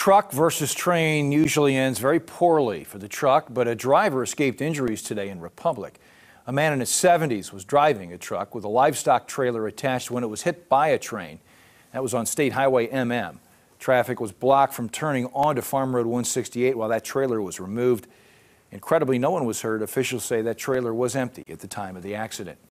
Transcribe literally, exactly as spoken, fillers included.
Truck versus train usually ends very poorly for the truck, but a driver escaped injuries today in Republic. A man in his seventies was driving a truck with a livestock trailer attached when it was hit by a train. That was on State Highway M M. Traffic was blocked from turning onto Farm Road one sixty-eight while that trailer was removed. Incredibly, no one was hurt. Officials say that trailer was empty at the time of the accident.